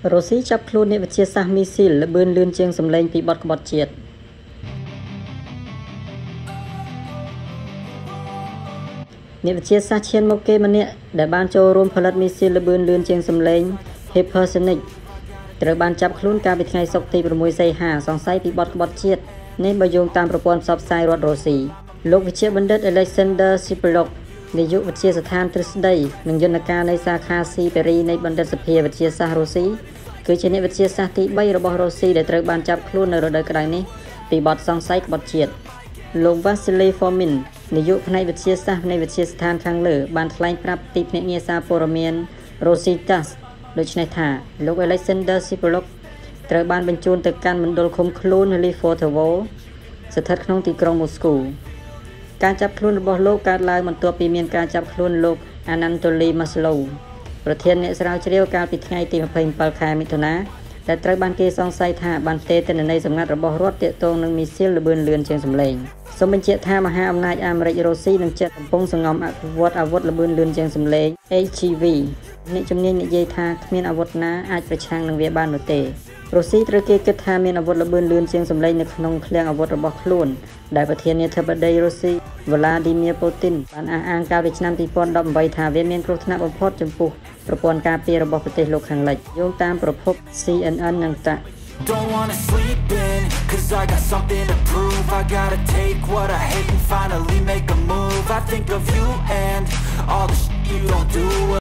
Rosie ចាប់ខ្លួនអ្នកវិទ្យាសាស្ត្រមីស៊ីលល្បឿនលឿនជាងសម្លេងពីបទក្បត់ជាតិអ្នកវិទ្យាសាស្ត្រឈានមុខគេម្នាក់ដែលបានចូលរួមផលិតមីស៊ីលល្បឿនលឿនជាងសម្លេង Hypersonic ត្រូវបានចាប់ខ្លួនកាលពីថ្ងៃសុក្រទី 6 សីហាសង្ស័យពីបទក្បត់ជាតិនេះបើយោងតាមប្រព័ន្ធផ្សព្វផ្សាយរដ្ឋ Rosie លោកវិជ្ជាបណ្ឌិត Alexander Sipilok នាយកវិទ្យាស្ថានទ្រឹស្ដីនិងយន្តការនៃសាខា Siberia នៃបណ្ឌិតសភាវិទ្យាសាស្ត្រ Rosie គឺជាអ្នកវិទ្យាសាស្ត្រទី 3 របស់ Rosie ដែលត្រូវបានចាប់ខ្លួននៅរដូវក្តៅនេះពីបទសង្ស័យក្បត់ជាតិលោក Vasily Fomin នាយកផ្នែកវិទ្យាសាស្ត្រនៃវិទ្យាស្ថានខាងលើបានថ្លែងប្រាប់ទីភ្នាក់ងារសារព័ត៌មាន Rossitas ដូច្នេះថាលោក Alexander Sipilok ត្រូវបានបញ្ជូនទៅកាន់មណ្ឌលឃុំខ្លួន Lefortovo ស្ថិតក្នុងទីក្រុងមូស្គូការចាប់ខ្លួនរបស់លោកកើតឡើងបន្ទាប់ពីមានការចាប់ខ្លួនលោក Anatoly Maslow ប្រធានអ្នកស្រាវជ្រាវកាលពីថ្ងៃទី 27 ខែមិថុនាដែលត្រូវបានគេសង្ស័យថាបានទេទិន្នន័យសម្ងាត់របស់រដ្ឋទាក់ទងនឹងមីស៊ីលល្បឿនលឿនជាងសម្លេងសូមបញ្ជាក់ថាមហាអំណាចអាមេរិក Rosie នឹងចាត់កំពុងសង្ងំអភិវឌ្ឍអាវុធល្បឿនលឿនជាងសម្លេង HGV អ្នកជំនាញនិយាយថាគ្មានអាវុធណាអាចប្រឆាំងនឹងវាបាននោះទេ Rosie ត្រូវគេគិតថាមានអាវុធល្បឿនលឿនជាងសម្លេងនៅក្នុងឃ្លាំងអាវុធរបស់ខ្លួនដែលប្រធានាធិបតី Rosie Vladimir Putin បានអះអាងកាលពីឆ្នាំ 2018 ថាវាមានគ្រោះថ្នាក់បំផុតចំពោះប្រព័ន្ធការពាររបស់ប្រទេសលោកខាងលិចយោងតាមប្រភព CNN និងតា Don't wanna sleep in, cause I got something to prove. I gotta take what I hate and finally make a move. I think of you and all the shit you don't do.